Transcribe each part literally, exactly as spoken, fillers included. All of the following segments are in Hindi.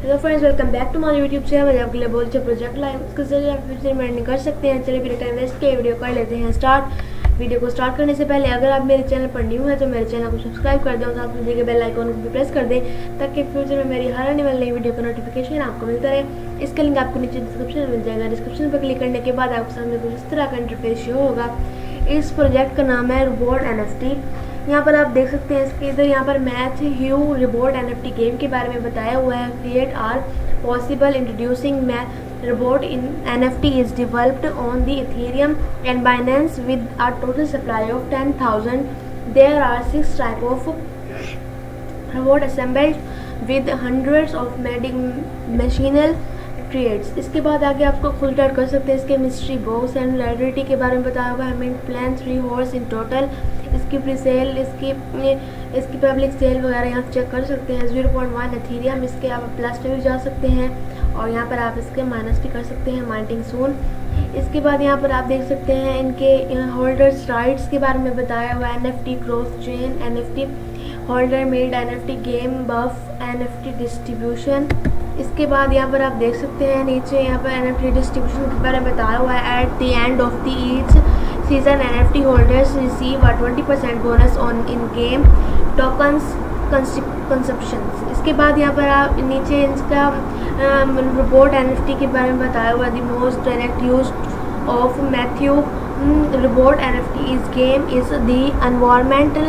Hello friends, welcome back to my YouTube channel. मैं आपके लिए बहुत अच्छा प्रोजेक्ट लाइव इसके जरिए आप फ्यूचर में अर्निंग कर सकते हैं। चलिए फिर टाइम वेस्ट के वीडियो कर लेते हैं स्टार्ट। वीडियो को स्टार्ट करने से पहले अगर आप मेरे चैनल पर न्यू है तो मेरे चैनल को सब्सक्राइब कर दें और साथ में दिए गए बेल आइकन को भी प्रेस कर दें ताकि फ्यूचर में मेरी हर आने वाली नई वीडियो का नोटिफिकेशन आपको मिलता रहे। इसका लिंक आपको नीचे डिस्क्रिप्शन में मिल जाएगा। डिस्क्रिप्शन पर क्लिक करने के बाद आपके सामने कुछ इस तरह का इंटरफेस शो होगा। इस प्रोजेक्ट का नाम है रोबोट एनएफटी। यहाँ पर आप देख सकते हैं इसके इधर यहाँ पर Matthew robot NFT game के बारे में बताया हुआ है। Create are possible introducing math robot in NFT is developed on the Ethereum and Binance with a total supply of ten thousand. There are six type of robot assembled with hundreds of machinal trades. इसके बाद आगे आपको खुद टाइप कर सकते हैं। इसके मिस्ट्री बॉक्स एंड लाइब्रेरी के बारे में बताया हुआ है। हमें plan three horse in total. इसकी प्री सेल इसकी इसकी पब्लिक सेल वगैरह यहाँ चेक कर सकते हैं। जीरो पॉइंट वन एथीरियम इसके आप प्लस पे भी जा सकते हैं और यहाँ पर आप इसके माइनस भी कर सकते हैं माइनिंग सून। इसके बाद यहाँ पर आप देख सकते हैं इनके होल्डर्स राइट्स के बारे में बताया हुआ है। N F T cross chain, N F T holder made, N F T game buff, N F T distribution. इसके बाद यहाँ पर आप देख सकते हैं नीचे यहाँ पर एन एफ टी डिस्ट्रीब्यूशन के बारे में बताया हुआ है। At the end of the each season N F T holders receive a twenty percent bonus on in game tokens consumptions. इसके बाद यहाँ पर आप नीचे इसका रोबोट एन एफ टी के बारे में बताया हुआ। The most direct use of Matthew robot N F T is game is the environmental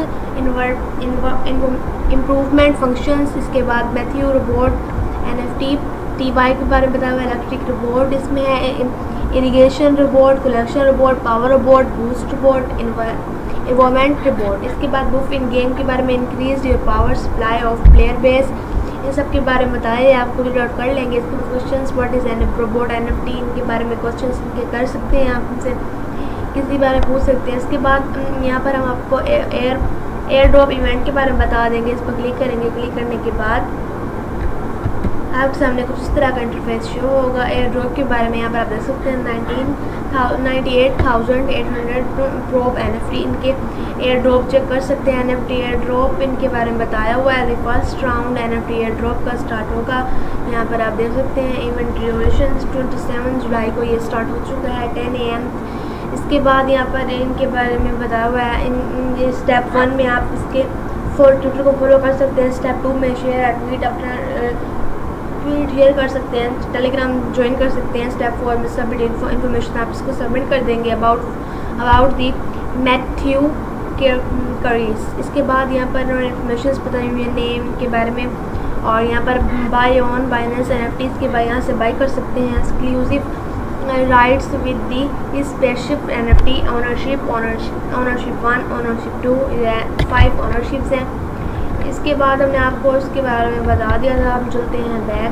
improvement functions. इसके बाद Matthew robot N F T T Y के बारे में बताया हुआ। इलेक्ट्रिक रोबोट इसमें है, irrigation robot, collection robot, power robot, boost robot, environment robot. इसके बाद बुफ इन गेम के बारे में increase your power supply of player base. इन सब के बारे में बताया आपको रीड आउट कर लेंगे। इसके questions what is an robot N F T इनके बारे में क्वेश्चंस इनके कर सकते हैं, आप इनसे किसी बारे में पूछ सकते हैं। इसके बाद यहाँ पर हम आपको एयर एयर ड्रॉप इवेंट के बारे में बता देंगे। इस पर क्लिक करेंगे। क्लिक करने के बाद आपके सामने कुछ इस तरह का इंटरफेस शो होगा। एयर ड्रॉप के बारे में यहाँ पर आप देख सकते हैं nineteen ninety eight thousand eight hundred drop N F T इनके एयर ड्रॉप चेक कर सकते हैं। N F T air drop इनके बारे में बताया हुआ है। First round N F T air drop का स्टार्ट होगा। यहाँ पर आप देख सकते हैं इवेंट ड्यूरेशन ट्वेंटी सेवन जुलाई को ये स्टार्ट हो चुका है टेन ए एम। इसके बाद यहाँ पर इनके बारे में बताया हुआ है। इन स्टेप वन में आप इसके फोर ट्विटर को फॉलो कर सकते हैं। स्टेप टू में शेयर ट्वीट अपना ट्वीट शेयर कर सकते हैं। टेलीग्राम ज्वाइन कर सकते हैं। स्टेप फोर में सबमिट इन्फॉर्मेशन आप इसको सबमिट कर देंगे अबाउट अबाउट दी मैथ्यू करीज। इसके बाद यहाँ पर इन्फॉर्मेशन बताई हुई है नेम के बारे में और यहाँ पर buy on Binance N F Ts के बाय यहाँ से बाई कर सकते हैं। Exclusive rights with the spaceship N F T ownership ownership one ownership two five ownerships हैं। इसके बाद हमने आपको इसके बारे में बता दिया था। हम चलते हैं बैक।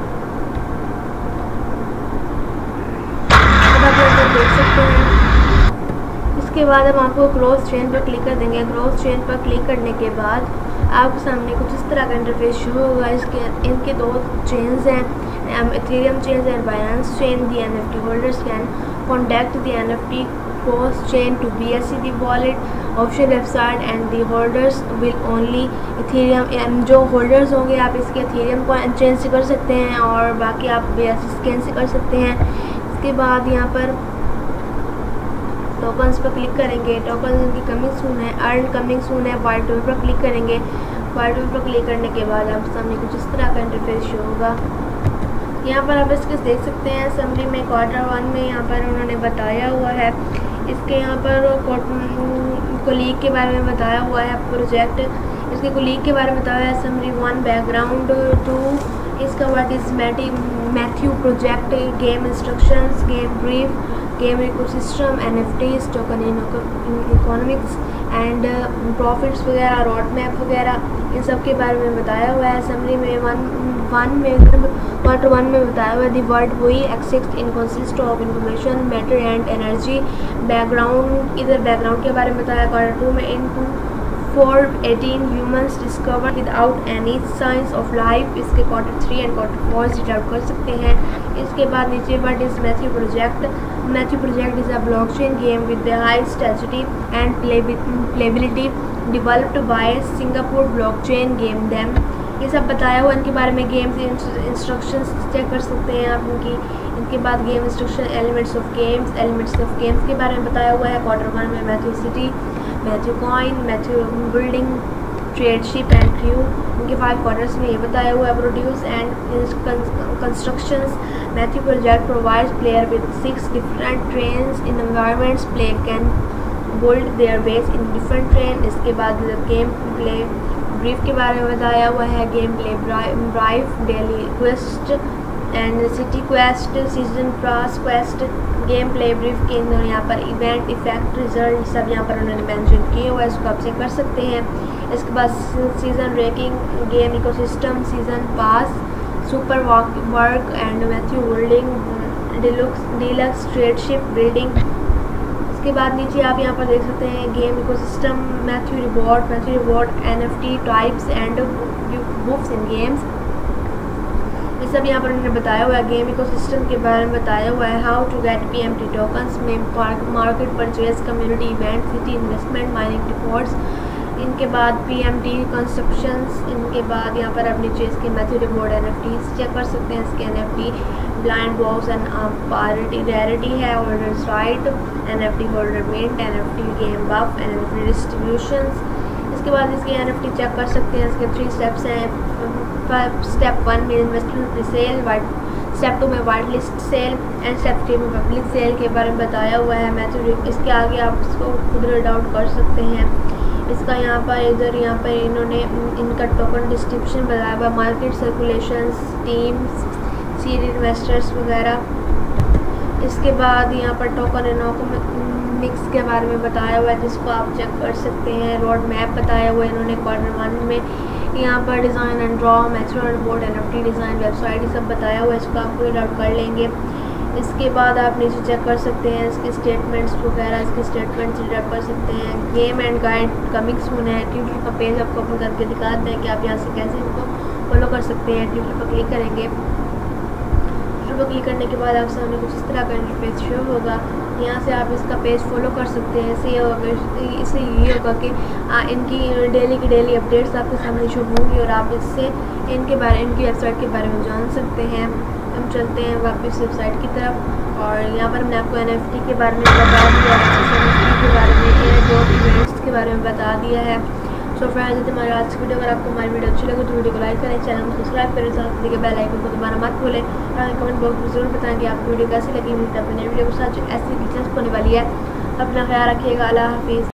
अब आप देख सकते हैं। इसके बाद हम आपको क्रॉस चेन पर क्लिक कर देंगे। क्रॉस चेन पर क्लिक करने के बाद आपके सामने कुछ इस तरह का इंटरफेस शो होगा। इसके इनके दो चेन्स हैं, Ethereum chains and Binance chain. The N F T holders can contact the N F T cross chain to B S C the wallet option website and the holders will only Ethereum. जो होल्डर्स होंगे आप इसके इथेरियम को चेंज से कर सकते हैं और बाकी आप बी एस सी स्कैन से कर सकते हैं। इसके बाद यहाँ पर टोकन्स पर क्लिक करेंगे। टोकन की कमिंग सून है, अर्न कमिंग सून है। वाइट टूल पर क्लिक करेंगे। वाइट टूल पर क्लिक करने के बाद आपके सामने कुछ इस तरह का इंटरफेस शो होगा। यहाँ पर आप इसके देख सकते हैं समरी में क्वार्टर वन में यहाँ पर उन्होंने बताया हुआ है। इसके यहाँ पर कोलीग के बारे में बताया हुआ है प्रोजेक्ट। इसके कोलीग के बारे में बताया है समरी वन बैकग्राउंड टू इसका what is Matthew project game instructions game brief game ecosystem N F Ts token economics and profits वगैरह रोड मैप वगैरह इन सब के बारे में बताया हुआ है। समरी में वन वन में क्वार्टर वन में बताया हुआ है। The world we exist in consist of information matter and energy. Background इधर बैकग्राउंड के बारे में बताया। क्वार्टर टू में in two four eighteen humans discover without any science of life. इसके quarter three and quarter four read out कर सकते हैं। इसके बाद नीचे word is Matthew project. Matthew project is a blockchain game with the high staticity and playability developed by Singapore blockchain game them ये सब बताया हुआ इनके बारे में। गेम्स इंस्ट्रक्शंस चेक कर सकते हैं आप इनकी। इनके बाद game instruction, elements of games, elements of games के बारे में बताया हुआ है। क्वार्टर वन में Matthew city, Matthew coin, Matthew building, tradeship and crew. इनके फाइव क्वार्टर्स में ये बताया हुआ है। Produce and constructions, Matthew project provides player with six different trains in environments, play can build their base in different train। इसके बाद गेम प्ले ब्रीफ के बारे में बताया हुआ है। Game play brief, daily quest and city quest, season pass quest. Game play brief के अंदर यहाँ पर इवेंट, इफेक्ट, रिजल्ट सब यहाँ पर उन्होंने मेंशन किए हुआ है, इसको आप चेक कर सकते हैं। इसके बाद season ranking, game ecosystem, season pass, super work and Matthew building, deluxe deluxe tradeship building. उसके बाद नीचे आप यहाँ पर देख सकते हैं game ecosystem, Matthew reward, Matthew reward, NFT types and books in games. ये सब यहाँ पर उन्होंने बताया हुआ है। गेम इकोसिस्टम के बारे में बताया हुआ है। How to get PMT tokens में, market purchase, community event, city investment, mining depots. इनके बाद पीएमटी कंस्ट्रक्शंस। इनके बाद यहाँ पर आप नीचे इसके मैथ्यू रिवॉर्ड एनएफटी चेक कर सकते हैं। इसके NFT blind box and parity rarity है, holders right, NFT holder mint, NFT game buff, NFT distributions. इसके बाद इसके एनएफटी चेक कर सकते हैं। इसके थ्री स्टेप्स हैं। स्टेप वन में investment sale, white step two में white list sale and step three में पब्लिक सेल के बारे में बताया हुआ है। मैथ्यू इसके आगे आप इसको खुद रीड आउट कर सकते हैं। इसका यहाँ पर इधर यहाँ पर इन्होंने इनका टोकन डिस्ट्रीब्यूशन बताया हुआ, market circulations, teams, seed investors वगैरह। इसके बाद यहाँ पर टोकन इकोनॉमिक्स के बारे में बताया हुआ है, जिसको आप चेक कर सकते हैं। रोड मैप बताया हुआ है इन्होंने क्वार्टर वन में। यहाँ पर design and draw, Matthew board, NFT design, website, ये सब बताया हुआ है, इसको आप रीड आउट कर लेंगे। इसके बाद आप नीचे चेक कर सकते हैं इसके स्टेटमेंट्स वगैरह, इसके स्टेटमेंट्स रीड आउट कर सकते हैं। Game and guide coming soon है, ट्विटर का पेज आपको ओपन करके दिखाते हैं कि आप यहाँ से कैसे इनको फॉलो कर सकते हैं। ट्विटर पर क्लिक करेंगे, ट्विटर पर क्लिक करने के बाद आप सामने कुछ इस तरह का इंटरफेस शो होगा। यहाँ से आप इसका पेज फॉलो कर सकते हैं। इससे ये होगा इससे ये होगा कि आ, इनकी डेली की डेली अपडेट्स आपके सामने शो होंगी और आप इससे इनके बारे इनकी वेबसाइट के बारे में जान सकते हैं। हम चलते हैं वापस वेबसाइट की तरफ और यहाँ पर मैंने आपको एनएफटी के बारे में बता दिया है, एनएफटी के बारे में, एयरड्रॉप इवेंट्स के बारे में बता दिया है। सो फ्रेंड्स, हमारी आज की वीडियो अगर आपको हमारी वीडियो अच्छी लगे तो वीडियो को लाइक करें, चैनल को सब्सक्राइब करें, साथ में बेल आइकन को दबाना मत भूलें और हमें कमेंट बॉक्स में जरूर बताएं कि आपको वीडियो कैसी लगी। मिलते हैं अपने वीडियो के साथ जो ऐसी दिलचस्प होने वाली है। अपना ख्याल रखिएगा। अल्लाह हाफिज़।